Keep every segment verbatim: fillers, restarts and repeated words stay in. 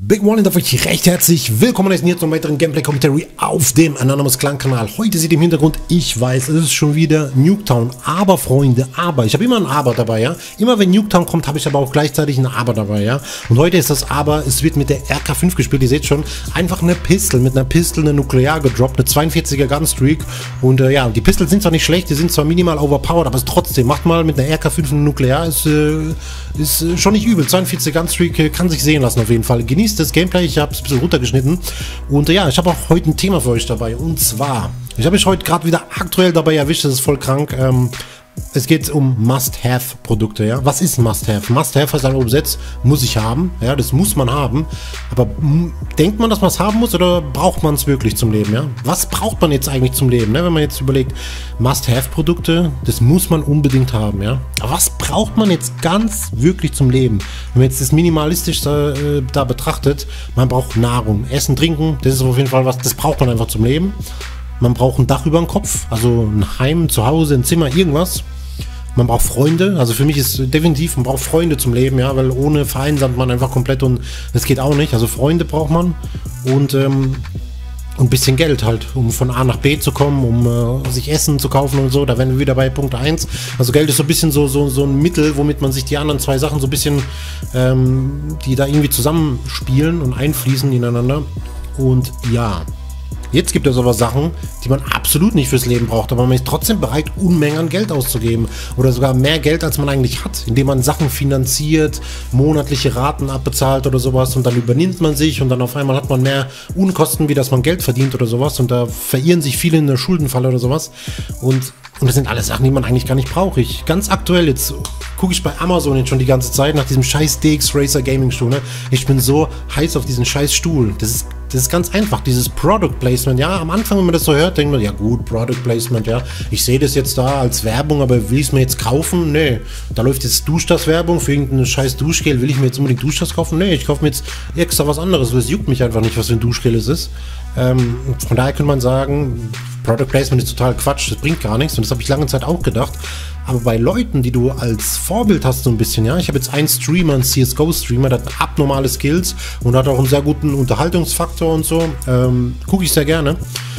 Big One darf euch recht herzlich willkommen hier zum weiteren Gameplay-Commentary auf dem Anonymous Clan-Kanal. Heute seht ihr im Hintergrund, ich weiß, es ist schon wieder Nuketown, aber Freunde, aber, ich habe immer ein Aber dabei, ja. Immer wenn Nuketown kommt, habe ich aber auch gleichzeitig ein Aber dabei, ja. Und heute ist das Aber, es wird mit der R K fünf gespielt, ihr seht schon, einfach eine Pistol, mit einer Pistol eine Nuklear gedroppt, eine zweiundvierziger Gunstreak. Und äh, ja, die Pistols sind zwar nicht schlecht, die sind zwar minimal overpowered, aber es trotzdem, macht mal mit einer R K fünf eine Nuklear, ist, äh, ist äh, schon nicht übel. zweiundvierziger Gunstreak äh, kann sich sehen lassen auf jeden Fall. Genießt das Gameplay, ich habe es ein bisschen runtergeschnitten und äh, ja, ich habe auch heute ein Thema für euch dabei und zwar, ich habe mich heute gerade wieder aktuell dabei erwischt, das ist voll krank, ähm, es geht um Must-Have-Produkte, ja. Was ist Must-Have? Must-Have heißt halt übersetzt, muss ich haben, ja, das muss man haben, aber denkt man, dass man es haben muss oder braucht man es wirklich zum Leben, ja? Was braucht man jetzt eigentlich zum Leben, ne? Wenn man jetzt überlegt, Must-Have-Produkte, das muss man unbedingt haben, ja. Aber was braucht man jetzt ganz wirklich zum Leben? Wenn man jetzt das minimalistisch da, äh, da betrachtet, man braucht Nahrung, Essen, Trinken, das ist auf jeden Fall was, das braucht man einfach zum Leben. Man braucht ein Dach über dem Kopf, also ein Heim, zu Hause, ein Zimmer, irgendwas. Man braucht Freunde, also für mich ist definitiv, man braucht Freunde zum Leben, ja, weil ohne vereinsamt man einfach komplett und das geht auch nicht. Also Freunde braucht man und ähm, ein bisschen Geld halt, um von A nach B zu kommen, um äh, sich Essen zu kaufen und so. Da wären wir wieder bei Punkt eins. Also Geld ist so ein bisschen so, so, so ein Mittel, womit man sich die anderen zwei Sachen so ein bisschen, ähm, die da irgendwie zusammenspielen und einfließen ineinander. Und ja. Jetzt gibt es aber Sachen, die man absolut nicht fürs Leben braucht, aber man ist trotzdem bereit, Unmengen an Geld auszugeben. Oder sogar mehr Geld, als man eigentlich hat, indem man Sachen finanziert, monatliche Raten abbezahlt oder sowas und dann übernimmt man sich und dann auf einmal hat man mehr Unkosten, wie dass man Geld verdient oder sowas und da verirren sich viele in der Schuldenfalle oder sowas. Und, und das sind alles Sachen, die man eigentlich gar nicht braucht. Ich, ganz aktuell, jetzt gucke ich bei Amazon jetzt schon die ganze Zeit nach diesem scheiß D X Racer Gaming Stuhl. Ne? Ich bin so heiß auf diesen scheiß Stuhl. Das ist Das ist ganz einfach, dieses Product Placement, ja, am Anfang, wenn man das so hört, denkt man, ja gut, Product Placement, ja, ich sehe das jetzt da als Werbung, aber will ich es mir jetzt kaufen? Nee, da läuft jetzt Duschdas-Werbung für irgendeine scheiß Duschgel, will ich mir jetzt unbedingt Duschdas kaufen? Nee, ich kaufe mir jetzt extra was anderes, das juckt mich einfach nicht, was für ein Duschgel es ist. Ähm, von daher könnte man sagen, Product Placement ist total Quatsch, das bringt gar nichts und das habe ich lange Zeit auch gedacht. Aber bei Leuten, die du als Vorbild hast so ein bisschen, ja, ich habe jetzt einen Streamer, einen C S G O-Streamer, der hat abnormale Skills und hat auch einen sehr guten Unterhaltungsfaktor und so, ähm, gucke ich sehr gerne.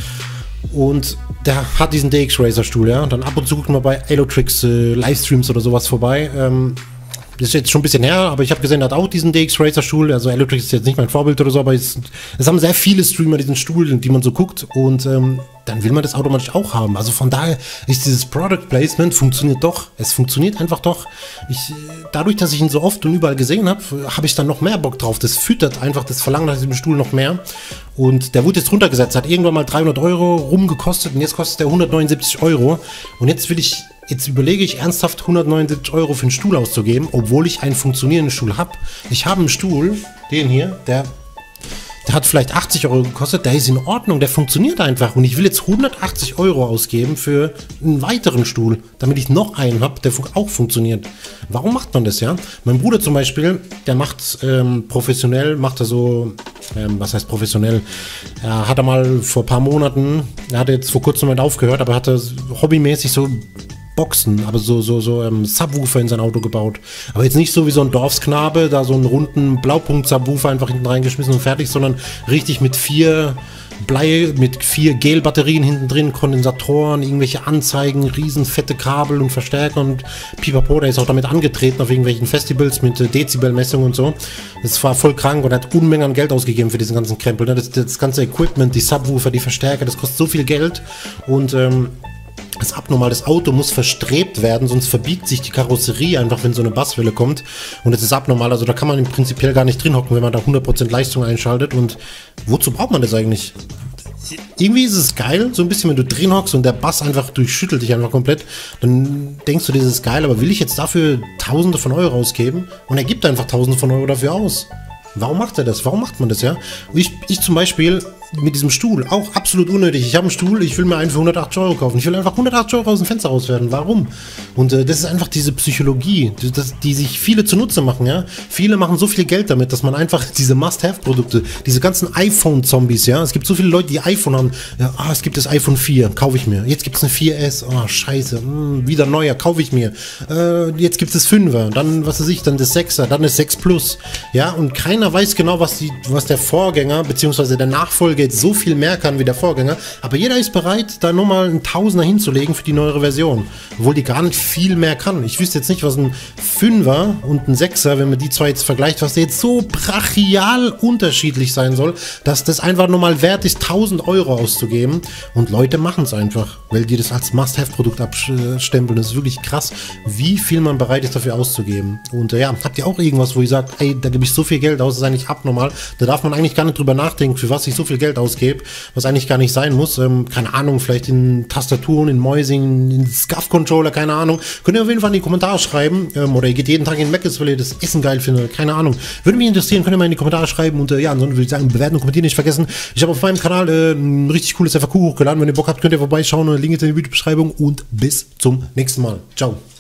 Und der hat diesen D X Racer Stuhl, ja, dann ab und zu guckt man bei Alotrix äh, Livestreams oder sowas vorbei, ähm, das ist jetzt schon ein bisschen her, aber ich habe gesehen, er hat auch diesen D X Racer Stuhl, also Alotrix ist jetzt nicht mein Vorbild oder so, aber es, es haben sehr viele Streamer diesen Stuhl, die man so guckt und ähm, dann will man das automatisch auch haben. Also von daher ist dieses Product Placement funktioniert doch. Es funktioniert einfach doch. Ich, dadurch, dass ich ihn so oft und überall gesehen habe, habe ich dann noch mehr Bock drauf. Das füttert einfach das Verlangen nach diesem Stuhl noch mehr. Und der wurde jetzt runtergesetzt, hat irgendwann mal dreihundert Euro rumgekostet und jetzt kostet der hundertneunundsiebzig Euro. Und jetzt will ich, jetzt überlege ich ernsthaft hundertneunundsiebzig Euro für einen Stuhl auszugeben, obwohl ich einen funktionierenden Stuhl habe. Ich habe einen Stuhl, den hier, der... Der hat vielleicht achtzig Euro gekostet, der ist in Ordnung, der funktioniert einfach. Und ich will jetzt hundertachtzig Euro ausgeben für einen weiteren Stuhl, damit ich noch einen habe, der auch funktioniert. Warum macht man das, ja? Mein Bruder zum Beispiel, der macht ähm, professionell, macht er so, ähm, was heißt professionell? Er hat er mal vor ein paar Monaten, er hat jetzt vor kurzem mal aufgehört, aber er hatte hobbymäßig so Boxen, aber so, so, so ähm, Subwoofer in sein Auto gebaut. Aber jetzt nicht so wie so ein Dorfsknabe, da so einen runden Blaupunkt-Subwoofer einfach hinten reingeschmissen und fertig, sondern richtig mit vier Blei, mit vier Gel-Batterien hinten drin, Kondensatoren, irgendwelche Anzeigen, riesen fette Kabel und Verstärker und pipapo, der ist auch damit angetreten auf irgendwelchen Festivals mit äh, Dezibelmessungen und so. Das war voll krank und er hat Unmengen an Geld ausgegeben für diesen ganzen Krempel. Ne? Das, das ganze Equipment, die Subwoofer, die Verstärker, das kostet so viel Geld und ähm, das abnormal, das Auto muss verstrebt werden, sonst verbiegt sich die Karosserie einfach, wenn so eine Basswelle kommt. Und das ist abnormal, also da kann man im Prinzipiell gar nicht drin hocken, wenn man da hundert Prozent Leistung einschaltet. Und wozu braucht man das eigentlich? Irgendwie ist es geil, so ein bisschen, wenn du drin hockst und der Bass einfach durchschüttelt dich einfach komplett, dann denkst du, das ist geil, aber will ich jetzt dafür Tausende von Euro ausgeben? Und er gibt einfach Tausende von Euro dafür aus. Warum macht er das? Warum macht man das, ja? Ich, ich zum Beispiel mit diesem Stuhl auch absolut unnötig. Ich habe einen Stuhl, ich will mir einen für hundertachtzig Euro kaufen. Ich will einfach hundertachtzig Euro aus dem Fenster rauswerden. Warum? Und äh, das ist einfach diese Psychologie, die, das, die sich viele zunutze machen. Ja? Viele machen so viel Geld damit, dass man einfach diese Must-Have-Produkte, diese ganzen iPhone-Zombies, ja, es gibt so viele Leute, die iPhone haben. Ja, ah, es gibt das iPhone vier, kaufe ich mir. Jetzt gibt es eine vier S, oh scheiße, mh, wieder neuer, kaufe ich mir. Äh, jetzt gibt es das fünfer, dann was weiß ich, dann das sechser, dann das sechs Plus. Ja, und keiner weiß genau, was, die, was der Vorgänger bzw. der Nachfolger jetzt so viel mehr kann wie der Vorgänger, aber jeder ist bereit, da nochmal einen Tausender hinzulegen für die neuere Version, obwohl die gar nicht viel mehr kann. Ich wüsste jetzt nicht, was ein Fünfer und ein Sechser, wenn man die zwei jetzt vergleicht, was jetzt so brachial unterschiedlich sein soll, dass das einfach nochmal wert ist, tausend Euro auszugeben, und Leute machen es einfach, weil die das als Must-Have-Produkt abstempeln. Das ist wirklich krass, wie viel man bereit ist, dafür auszugeben. Und äh, ja, habt ihr auch irgendwas, wo ihr sagt, ey, da gebe ich so viel Geld aus, das ist eigentlich abnormal, da darf man eigentlich gar nicht drüber nachdenken, für was ich so viel Geld ausgebe, was eigentlich gar nicht sein muss. Ähm, keine Ahnung, vielleicht in Tastaturen, in Mäusing, in Scuff-Controller, keine Ahnung. Könnt ihr auf jeden Fall in die Kommentare schreiben. Ähm, oder ihr geht jeden Tag in Mc's, weil ihr das Essen geil findet. Keine Ahnung. Würde mich interessieren, könnt ihr mal in die Kommentare schreiben. Und äh, ja, ansonsten würde ich sagen, bewerten und kommentieren nicht vergessen. Ich habe auf meinem Kanal äh, ein richtig cooles F A Q hochgeladen. Wenn ihr Bock habt, könnt ihr vorbeischauen. Link ist in der Videobeschreibung. Und bis zum nächsten Mal. Ciao.